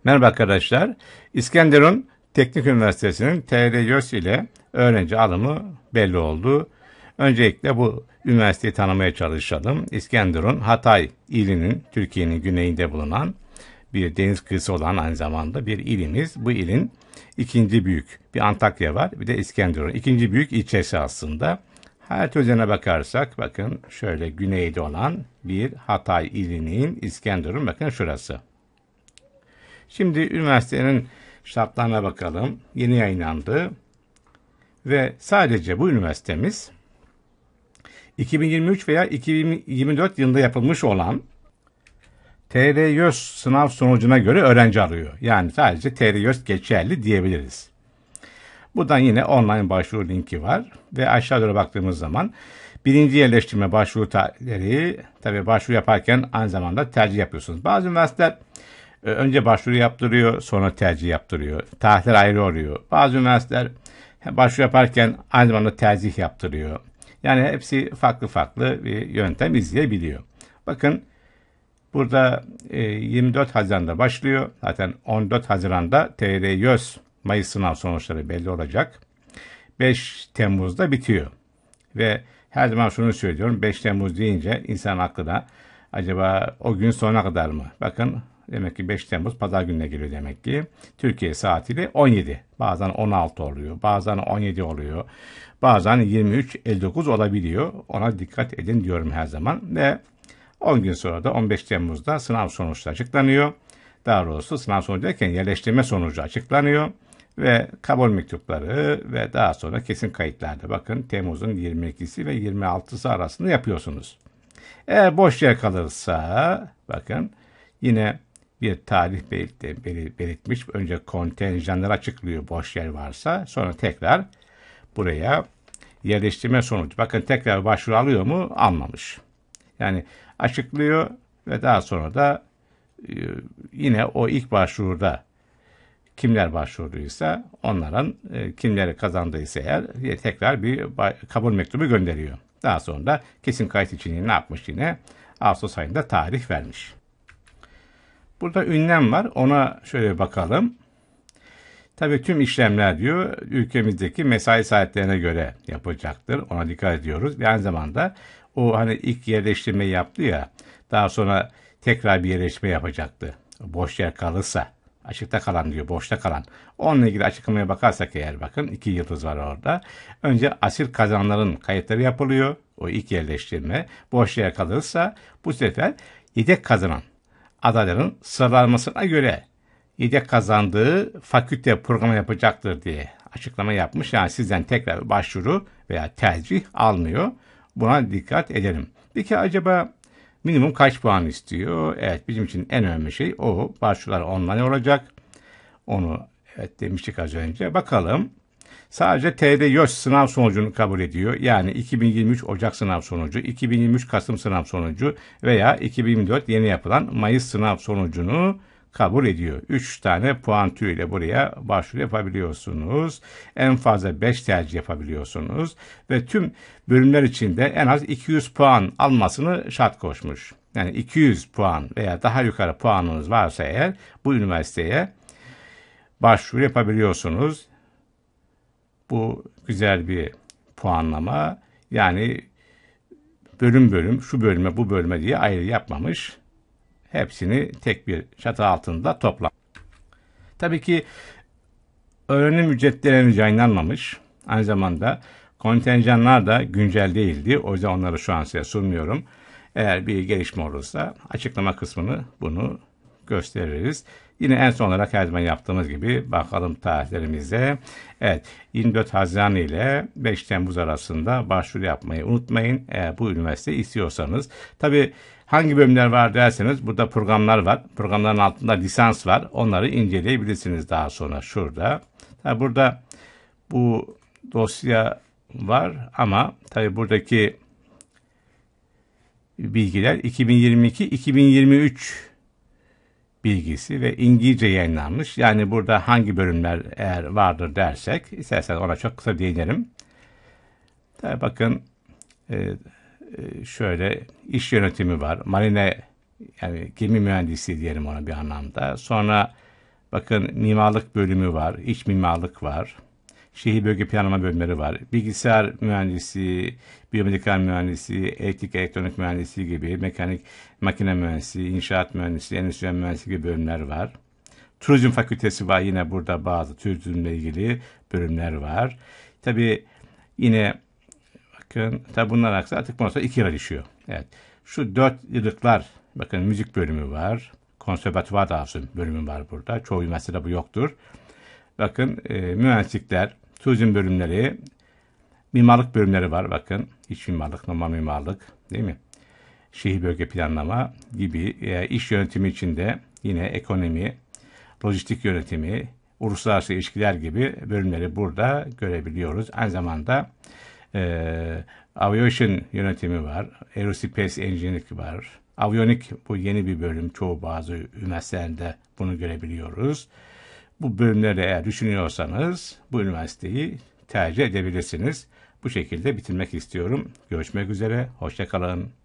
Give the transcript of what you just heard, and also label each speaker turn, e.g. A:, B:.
A: Merhaba arkadaşlar. İskenderun Teknik Üniversitesi'nin TR-YÖS ile öğrenci alımı belli oldu. Öncelikle bu üniversiteyi tanımaya çalışalım. İskenderun, Hatay ilinin Türkiye'nin güneyinde bulunan bir deniz kıyısı olan aynı zamanda bir ilimiz. Bu ilin ikinci büyük bir Antakya var, bir de İskenderun. İkinci büyük ilçesi aslında. Harita üzerine bakarsak bakın şöyle güneyde olan bir Hatay ilinin İskenderun, bakın şurası. Şimdi üniversitenin şartlarına bakalım. Yeni yayınlandı. Ve sadece bu üniversitemiz 2023 veya 2024 yılında yapılmış olan TR-YÖS sınav sonucuna göre öğrenci alıyor. Yani sadece TR-YÖS geçerli diyebiliriz. Buradan yine online başvuru linki var. Ve aşağı doğru baktığımız zaman birinci yerleştirme başvuru tarihleri, tabii başvuru yaparken aynı zamanda tercih yapıyorsunuz. Bazı üniversiteler önce başvuru yaptırıyor, sonra tercih yaptırıyor. Tarihler ayrı oluyor. Bazı üniversiteler başvuru yaparken aynı zamanda tercih yaptırıyor. Yani hepsi farklı farklı bir yöntem izleyebiliyor. Bakın burada 24 Haziran'da başlıyor. Zaten 14 Haziran'da TR-YÖS Mayıs sınav sonuçları belli olacak. 5 Temmuz'da bitiyor. Ve her zaman şunu söylüyorum. 5 Temmuz deyince insan aklına acaba o gün sonuna kadar mı? Bakın demek ki 5 Temmuz pazar gününe geliyor demek ki. Türkiye saatiyle 17. Bazen 16 oluyor. Bazen 17 oluyor. Bazen 23.59 olabiliyor. Ona dikkat edin diyorum her zaman. Ve 10 gün sonra da 15 Temmuz'da sınav sonuçları açıklanıyor. Daha doğrusu sınav sonucu derken yerleştirme sonucu açıklanıyor. Ve kabul mektupları ve daha sonra kesin kayıtlarda bakın Temmuz'un 22'si ve 26'sı arasında yapıyorsunuz. Eğer boş yer kalırsa bakın yine bir tarih belirtmiş. Önce kontenjanları açıklıyor boş yer varsa. Sonra tekrar buraya yerleştirme sonucu. Bakın tekrar başvuru alıyor mu? Almamış. Yani açıklıyor ve daha sonra da yine o ilk başvuruda kimler başvurduysa onların kimleri kazandıysa eğer tekrar bir kabul mektubu gönderiyor. Daha sonra da kesin kayıt için ne yapmış yine? Ağustos ayında tarih vermiş. Burada ünlem var. Ona şöyle bakalım. Tabii tüm işlemler diyor ülkemizdeki mesai saatlerine göre yapacaktır. Ona dikkat ediyoruz. Ve aynı zamanda o hani ilk yerleştirmeyi yaptı ya, daha sonra tekrar bir yerleştirme yapacaktı. Boş yer kalırsa, açıkta kalan diyor, boşta kalan. Onunla ilgili açıklamaya bakarsak eğer bakın 2 yıldız var orada. Önce asil kazananların kayıtları yapılıyor. O ilk yerleştirme. Boş yer kalırsa bu sefer yedek kazanan adayların sıralanmasına göre yedek kazandığı fakülte programı yapacaktır diye açıklama yapmış. Yani sizden tekrar başvuru veya tercih almıyor. Buna dikkat edelim. Peki acaba minimum kaç puan istiyor? Evet, bizim için en önemli şey o. Başvurular online olacak. Onu evet demiştik az önce. Bakalım. Sadece TR-YÖS sınav sonucunu kabul ediyor. Yani 2023 Ocak sınav sonucu, 2023 Kasım sınav sonucu veya 2024 yeni yapılan Mayıs sınav sonucunu kabul ediyor. 3 tane puan türüyle buraya başvuru yapabiliyorsunuz. En fazla 5 tercih yapabiliyorsunuz. Ve tüm bölümler içinde en az 200 puan almasını şart koşmuş. Yani 200 puan veya daha yukarı puanınız varsa eğer bu üniversiteye başvuru yapabiliyorsunuz. Bu güzel bir puanlama. Yani bölüm bölüm şu bölüme bu bölüme diye ayrı yapmamış. Hepsini tek bir çatı altında toplam. Tabii ki öğrenim ücretleri henüz yayınlanmamış. Aynı zamanda kontenjanlar da güncel değildi. O yüzden onları şu an size sunmuyorum. Eğer bir gelişme olursa açıklama kısmını bunu gösteririz. Yine en son olarak her zaman yaptığımız gibi bakalım tarihlerimize. Evet, 24 Haziran ile 5 Temmuz arasında başvuru yapmayı unutmayın. Eğer bu üniversiteyi istiyorsanız. Tabii hangi bölümler var derseniz burada programlar var. Programların altında lisans var. Onları inceleyebilirsiniz daha sonra şurada. Tabii burada bu dosya var ama tabii buradaki bilgiler 2022-2023 bilgisi ve İngilizce yayınlanmış. Yani burada hangi bölümler eğer vardır dersek, isterseniz ona çok kısa değinelim. Tabii bakın şöyle iş yönetimi var. Marine, yani gemi mühendisliği diyelim ona bir anlamda. Sonra Bakın mimarlık bölümü var, iç mimarlık var. Şehir bölge planlama bölümleri var. Bilgisayar mühendisi, biyomedikal mühendisi, elektrik elektronik mühendisi gibi, mekanik makine mühendisi, inşaat mühendisi, endüstriyel mühendisi gibi bölümler var. Turizm fakültesi var. Yine burada bazı turizmle ilgili bölümler var. Tabii yine bakın tabii bunlar aksa artık bundan sonra 2 yıla düşüyor. Evet. Şu 4 yıllıklar bakın müzik bölümü var. Konservatuvar dahası bölümü var burada. Çoğu üniversitede bu yoktur. Bakın mühendislikler, turizm bölümleri, mimarlık bölümleri var. Bakın iç mimarlık, normal mimarlık değil mi? Şehir bölge planlama gibi iş yönetimi içinde yine ekonomi, lojistik yönetimi, uluslararası ilişkiler gibi bölümleri burada görebiliyoruz. Aynı zamanda aviation yönetimi var, aerospace engineering var. Aviyonik bu yeni bir bölüm. Çoğu bazı üniversitelerde bunu görebiliyoruz. Bu bölümleri eğer düşünüyorsanız bu üniversiteyi tercih edebilirsiniz. Bu şekilde bitirmek istiyorum. Görüşmek üzere. Hoşça kalın.